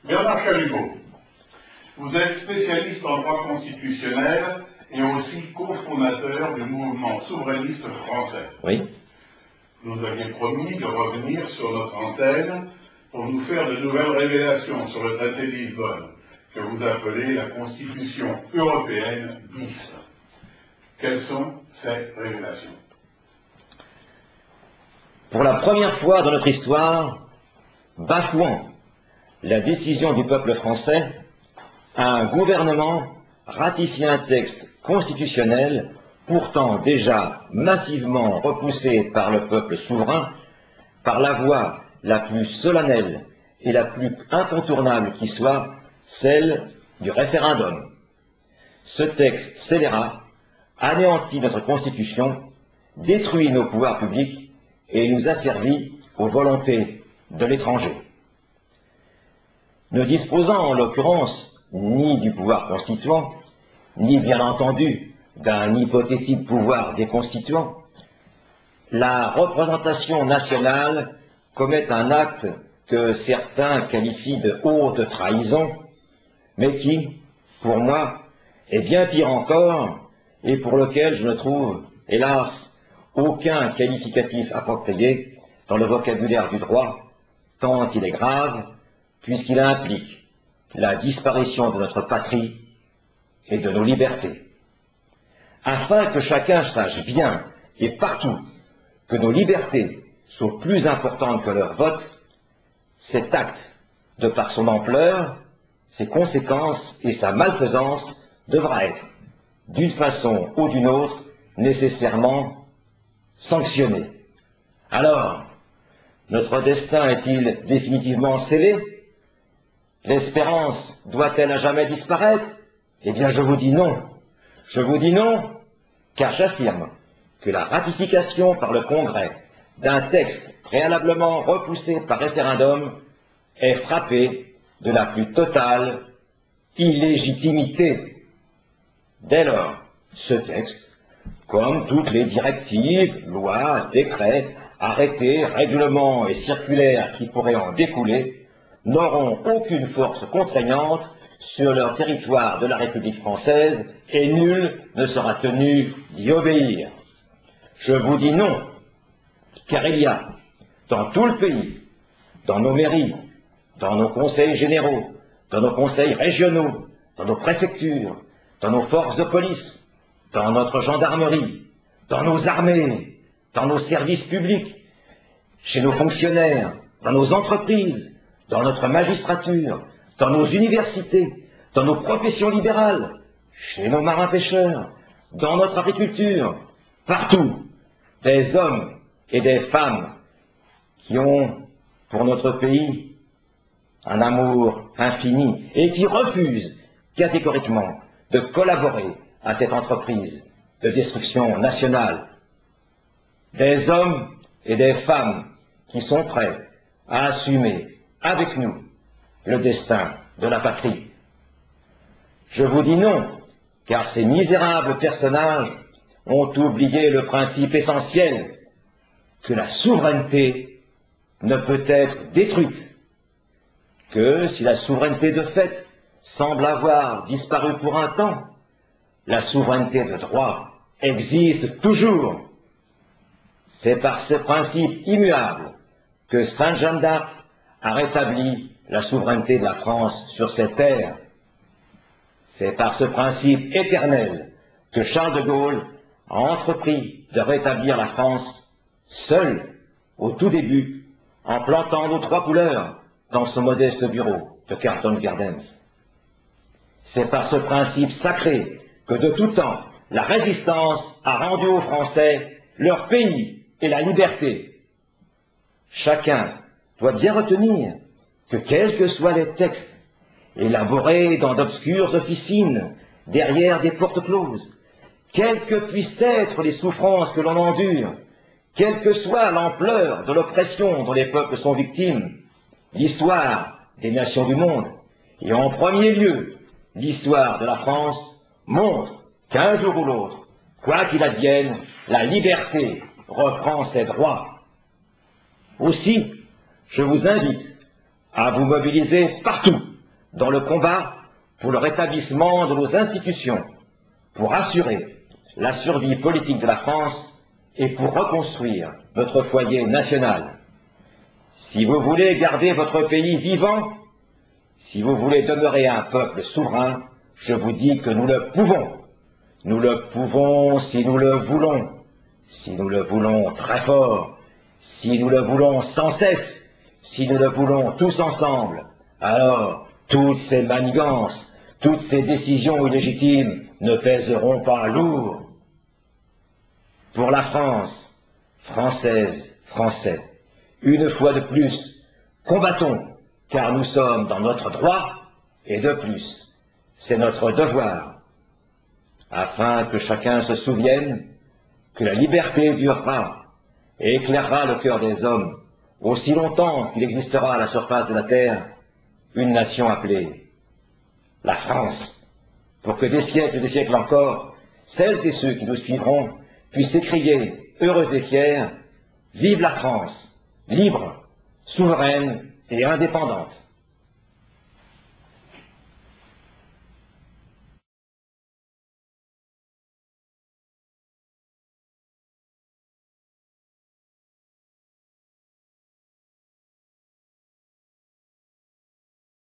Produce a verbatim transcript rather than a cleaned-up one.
Bernard Calumeau, vous êtes spécialiste en droit constitutionnel et aussi cofondateur du mouvement souverainiste français. Oui. Vous nous aviez promis de revenir sur notre antenne pour nous faire de nouvelles révélations sur le traité de Lisbonne, que vous appelez la Constitution européenne bis. Quelles sont ces révélations? Pour la première fois dans notre histoire, bafouant la décision du peuple français, un gouvernement ratifie un texte constitutionnel pourtant déjà massivement repoussé par le peuple souverain par la voie la plus solennelle et la plus incontournable qui soit, celle du référendum. Ce texte scélérat anéantit notre Constitution, détruit nos pouvoirs publics et nous asservit aux volontés de l'étranger. Ne disposant en l'occurrence ni du pouvoir constituant, ni bien entendu d'un hypothétique pouvoir des constituants, la représentation nationale commet un acte que certains qualifient de haute trahison, mais qui, pour moi, est bien pire encore, et pour lequel je ne trouve, hélas, aucun qualificatif approprié dans le vocabulaire du droit, tant il est grave, puisqu'il implique la disparition de notre patrie et de nos libertés. Afin que chacun sache bien et partout que nos libertés sont plus importantes que leur vote, cet acte, de par son ampleur, ses conséquences et sa malfaisance, devra être, d'une façon ou d'une autre, nécessairement sanctionné. Alors, notre destin est-il définitivement scellé? L'espérance doit-elle à jamais disparaître? Eh bien, je vous dis non. Je vous dis non, car j'affirme que la ratification par le Congrès d'un texte préalablement repoussé par référendum est frappée de la plus totale illégitimité. Dès lors, ce texte, comme toutes les directives, lois, décrets, arrêtés, règlements et circulaires qui pourraient en découler, n'auront aucune force contraignante sur leur territoire de la République française et nul ne sera tenu d'y obéir. Je vous dis non, car il y a, dans tout le pays, dans nos mairies, dans nos conseils généraux, dans nos conseils régionaux, dans nos préfectures, dans nos forces de police, dans notre gendarmerie, dans nos armées, dans nos services publics, chez nos fonctionnaires, dans nos entreprises, dans notre magistrature, dans nos universités, dans nos professions libérales, chez nos marins-pêcheurs, dans notre agriculture, partout, des hommes et des femmes qui ont, pour notre pays, un amour infini et qui refusent catégoriquement de collaborer à cette entreprise de destruction nationale. Des hommes et des femmes qui sont prêts à assumer avec nous le destin de la patrie. Je vous dis non, car ces misérables personnages ont oublié le principe essentiel que la souveraineté ne peut être détruite, que si la souveraineté de fait semble avoir disparu pour un temps, la souveraineté de droit existe toujours. C'est par ce principe immuable que Sainte Jeanne d'Arc a rétabli la souveraineté de la France sur cette terre. C'est par ce principe éternel que Charles de Gaulle a entrepris de rétablir la France seul, au tout début, en plantant nos trois couleurs dans ce modeste bureau de Carlton Gardens. C'est par ce principe sacré que de tout temps, la résistance a rendu aux Français leur pays et la liberté. Chacun doit bien retenir que quels que soient les textes, élaborés dans d'obscures officines, derrière des portes closes, quelles que puissent être les souffrances que l'on endure, quelle que soit l'ampleur de l'oppression dont les peuples sont victimes, l'histoire des nations du monde, et en premier lieu l'histoire de la France, montre qu'un jour ou l'autre, quoi qu'il advienne, la liberté reprend ses droits. Aussi, je vous invite à vous mobiliser partout dans le combat pour le rétablissement de nos institutions, pour assurer la survie politique de la France et pour reconstruire notre foyer national. Si vous voulez garder votre pays vivant, si vous voulez demeurer un peuple souverain, je vous dis que nous le pouvons. Nous le pouvons si nous le voulons, si nous le voulons très fort, si nous le voulons sans cesse, si nous le voulons tous ensemble. Alors, toutes ces manigances, toutes ces décisions illégitimes ne pèseront pas lourd. Pour la France, Françaises, Français, une fois de plus, combattons, car nous sommes dans notre droit, et de plus, c'est notre devoir, afin que chacun se souvienne que la liberté durera et éclairera le cœur des hommes, aussi longtemps qu'il existera à la surface de la terre une nation appelée la France, pour que des siècles et des siècles encore, celles et ceux qui nous suivront puissent s'écrier, heureux et fiers, vive la France, libre, souveraine et indépendante.